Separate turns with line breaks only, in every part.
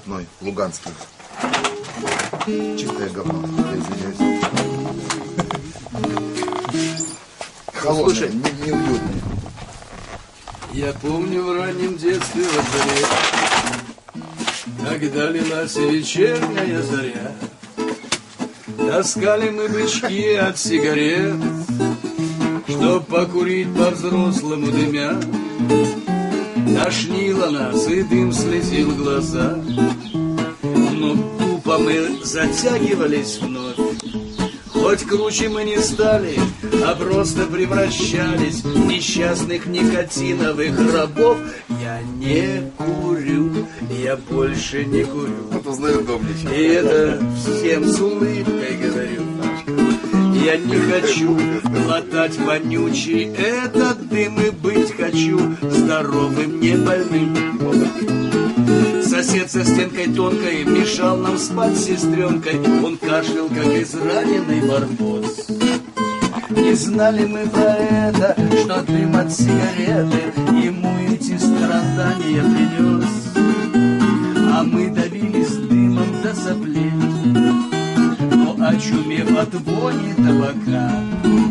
Ной, Луганский. Чистое говно, я извиняюсь. Холодное,
слушай,
неуютное.
Я помню в раннем детстве во дворе, когда лилась вечерняя заря, таскали мы бычки от сигарет, чтоб покурить по-взрослому дымя. Тошнило нас, и дым слезил глаза, но тупо мы затягивались вновь. Хоть круче мы не стали, а просто превращались в несчастных никотиновых рабов. Я не курю, я больше не курю.
Это знает Домнич.
И это всем с улыбкой говорю. Я не хочу глотать вонючий этот дым, и быть хочу здоровым, не больным. Сосед со стенкой тонкой мешал нам спать с сестренкой. Он кашлял, как израненный барбос. Не знали мы про это, что дым от сигареты ему эти страдания принес. А мы давились дымом до соплей, но очумев от вони табака,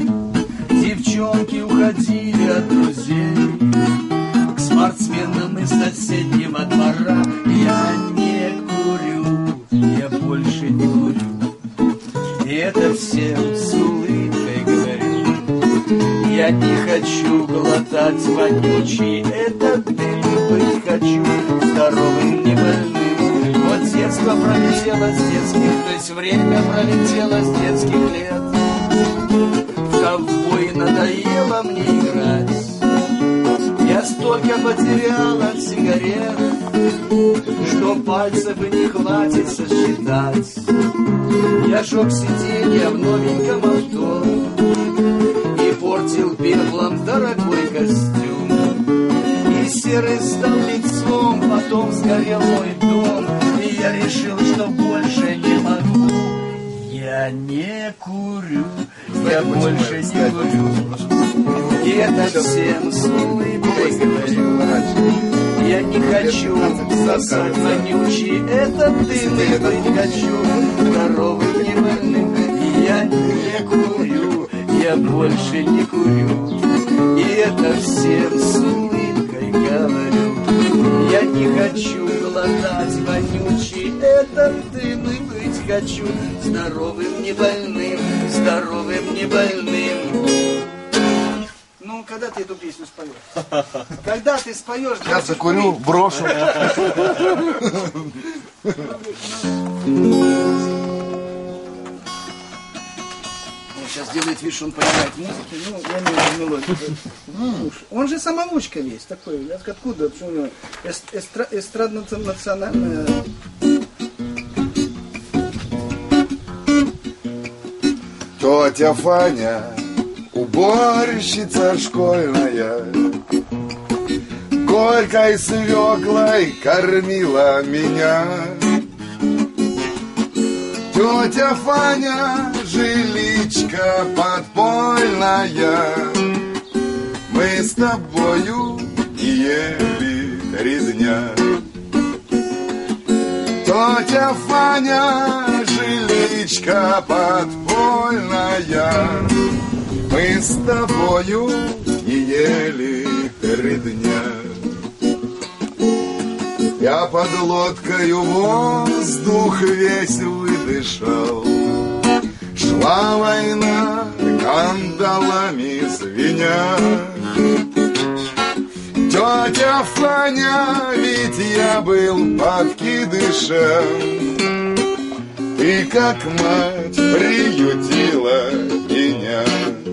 девчонки уходили от друзей к спортсменам из соседнего двора. Я не курю, я больше не курю, и это всем с улыбкой говорю. Я не хочу глотать вонючий этот дым, быть хочу здоровым, не больным. Вот детство пролетело с детских, то есть время пролетело с детских лет. В ковбой надоело мне играть, я столько потерял от сигарет, что пальцев и не хватит сосчитать. Я жег сиденья в новеньком авто и портил пеплом дорогой костюм. И серый стал лицом, потом сгорел мой дом, и я решил, что больше не могу. Я не курю, я больше не курю, и это всем с улыбкой говорю. Я не хочу сосать вонючий этот дым, и быть хочу здоровым, не больным. Я не курю, я больше не курю, и это всем с улыбкой говорю. Я не хочу глотать вонючий этот дым, и быть хочу здоровым, не больным, здоровым, не больным. Ну, когда ты эту песню споешь? Когда ты споешь?
Я закурю, брошу.
Он сейчас делает вид, что он понимает музыки. Ну, я имею в виду мелодию. Он же самоучка весь такой. Откуда? Почему у него эстрадно-национальная...
Тетя Фаня, уборщица школьная, горькой свеклой кормила меня. Тетя Фаня, жиличка подпольная, мы с тобою не ели 3 дня. Тетя Фаня, жиличка подпольная, мы с тобою не ели 3 дня. Я под лодкою воздух весь выдышал, шла война кандалами звеня. Тетя Фаня, ведь я был подкидышем, ты как мать приютила меня.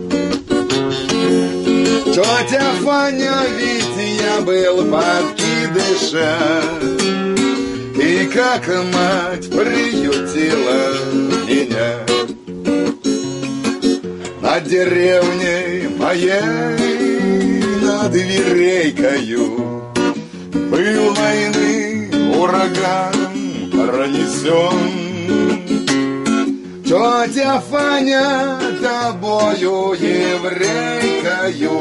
Тетя Фаня, ведь я был подкидышем, и как мать приютила меня. Над деревней моей, над Верейкою, был войны ураган пронесен. Тетя Фаня, тобою еврейкою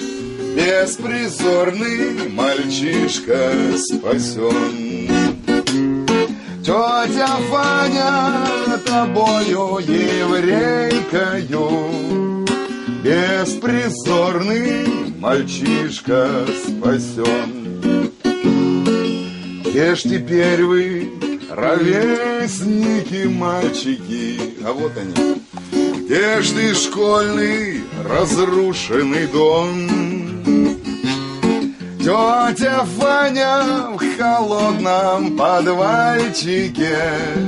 беспризорный мальчишка спасен. Тетя Фаня тобою еврейкою беспризорный мальчишка спасен. Где ж теперь вы, ровесники, мальчики? А вот они. Где ж ты, школьный разрушенный дом? Тетя Фаня в холодном подвальчике.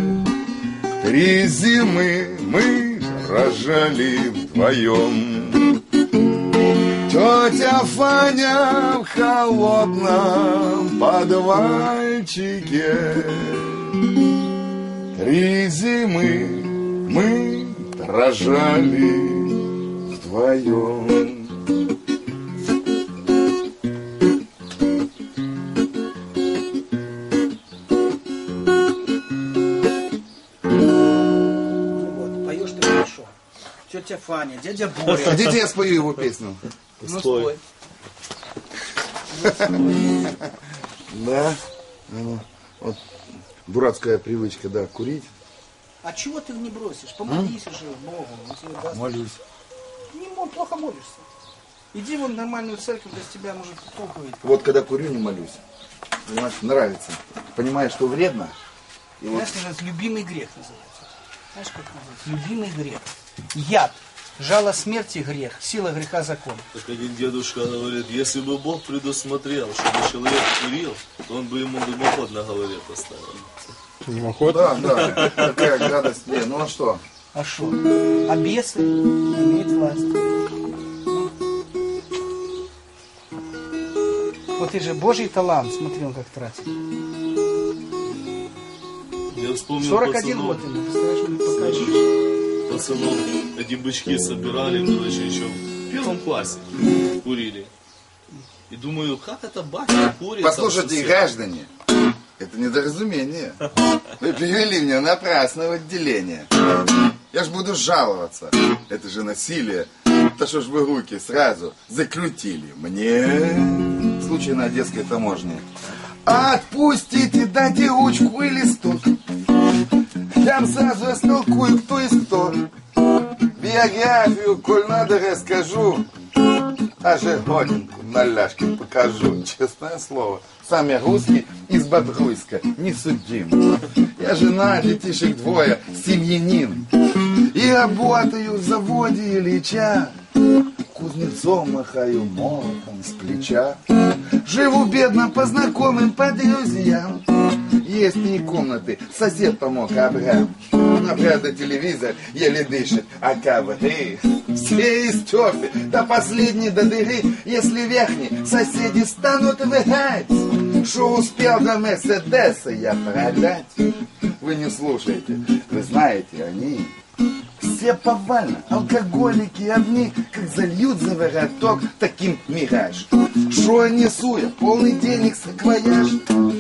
3 зимы мы рожали вдвоем. Тетя Фаня в холодном подвальчике. 3 зимы мы рожали вдвоем.
Тетя Фаня, дядя Боря.
Хотите, я спою его песню?
Ну, спой.
Да. Вот дурацкая привычка, да, курить.
А чего ты не бросишь? Помолись уже Богу. Он тебе даст.
Молюсь.
Плохо молишься. Иди вон в нормальную церковь, без тебя может проповедь.
Вот когда курю, не молюсь. Понимаешь, нравится. Понимаешь, что вредно. И
знаешь, вот... это любимый грех называется. Знаешь, как называется? Любимый грех. Яд. Жало смерти грех, сила греха закон.
Так один дедушка говорит, если бы Бог предусмотрел, чтобы человек курил, то он бы ему дымоход на голове поставил.
Дымоход? Да. Такая гадость. Ну а что?
А что? А бесы имеют власть. Вот ты же Божий талант, смотри, он как тратит.
Я вспомнил
41 год ему, представляешь, не покажешь.
Пацанов эти бычки собирали, короче, еще в 1 классе курили. И думаю, как это батя курит?
Послушайте, граждане, это недоразумение. Вы привели меня напрасно в отделение. Я ж буду жаловаться. Это же насилие. Да что ж вы руки сразу закрутили мне. Случай на Одесской таможне. Отпустите, дайте ручку и листок. Я сразу растолкую, кто есть кто. Биографию, коль надо, расскажу. Даже годинку на ляжке покажу. Честное слово. Сам я русский из Бобруйска, не судим. Я жена, детишек 2, семьянин. И работаю в заводе Ильича. Кузнецом махаю молотом с плеча. Живу бедно по знакомым, по друзьям. Есть 3 комнаты, сосед помог Абрам. Но, правда, телевизор еле дышит, а ковры все истерты, до последней до дыры. Если верхние соседи станут вырать, что успел до Мерседеса я продать. Вы не слушаете, вы знаете, они все повально, алкоголики одни, как зальют за вороток таким мираж. Шо они суя, полный денег саквояж.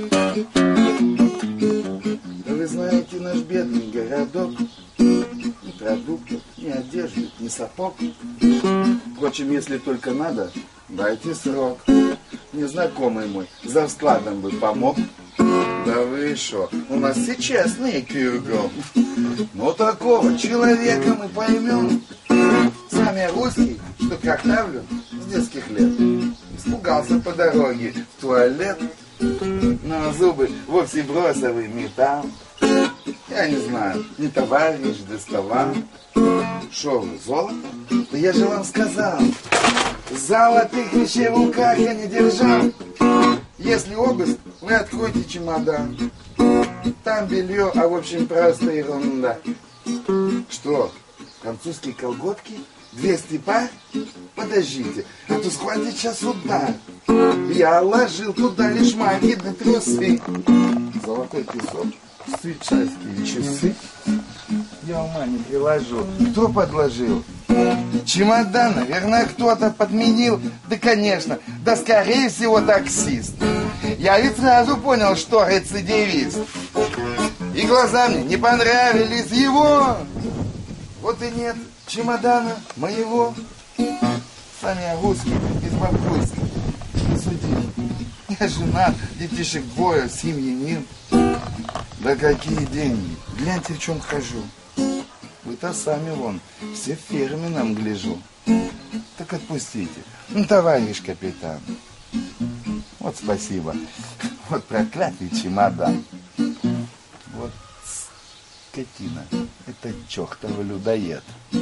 Да вы знаете, наш бедный городок, ни продуктов, ни одежды, ни сапог. Впрочем, если только надо, дайте срок. Незнакомый мой за складом бы помог. Да вы шо, у нас все честные кругом. Но такого человека мы поймем. Сами русский, что картавлю с детских лет. Испугался по дороге в туалет. Но зубы вовсе бросовый металл. Я не знаю, не товарищ доставал. Шо вы, золото? Да я же вам сказал, золотых вещей в руках я не держал. Если обыск, вы откройте чемодан. Там белье, а в общем просто ерунда. Что, французские колготки? 200 пар? Подождите, а то схватит сейчас удар. Я ложил туда лишь майки да трусы. Золотой песок, швейцарские часы. Я ума не приложу. Кто подложил? Чемодан, наверное, кто-то подменил. Да, конечно, да, скорее всего, таксист. Я ведь сразу понял, что рецидивист. И глаза мне не понравились его. Вот и нет чемодана моего. Сами я русский из Бобруйска. Не суди. Я женат, детишек 2, семьянин. Да какие деньги? Гляньте, в чем хожу. Вы-то сами вон, все в ферме нам гляжу. Так отпустите. Ну, товарищ капитан. Вот спасибо. Вот проклятый чемодан. Вот скотина. Это чертов людоед.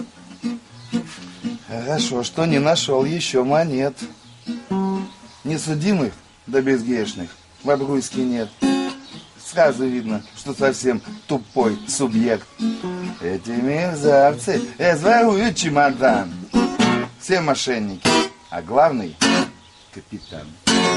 Хорошо, что не нашел еще монет. Несудимых, да безгрешных, в Обруйске нет. Сразу видно, что совсем тупой субъект. Эти мерзавцы разворуют чемодан. Все мошенники, а главный — капитан.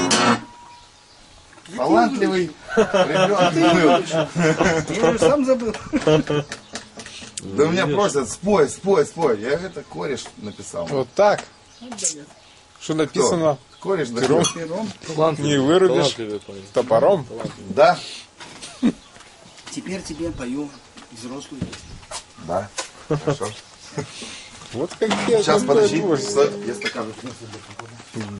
Талантливый ребенок.
Я уже сам забыл.
Да меня просят, спой. Я это кореш написал.
Вот так. Что написано?
Кореш, да.
Пером. Не вырубишь. Топором.
Да?
Теперь тебе пою взрослую песню.
Да. Хорошо.
Вот какие.
Сейчас, подожди.
творчество.
Я стакан.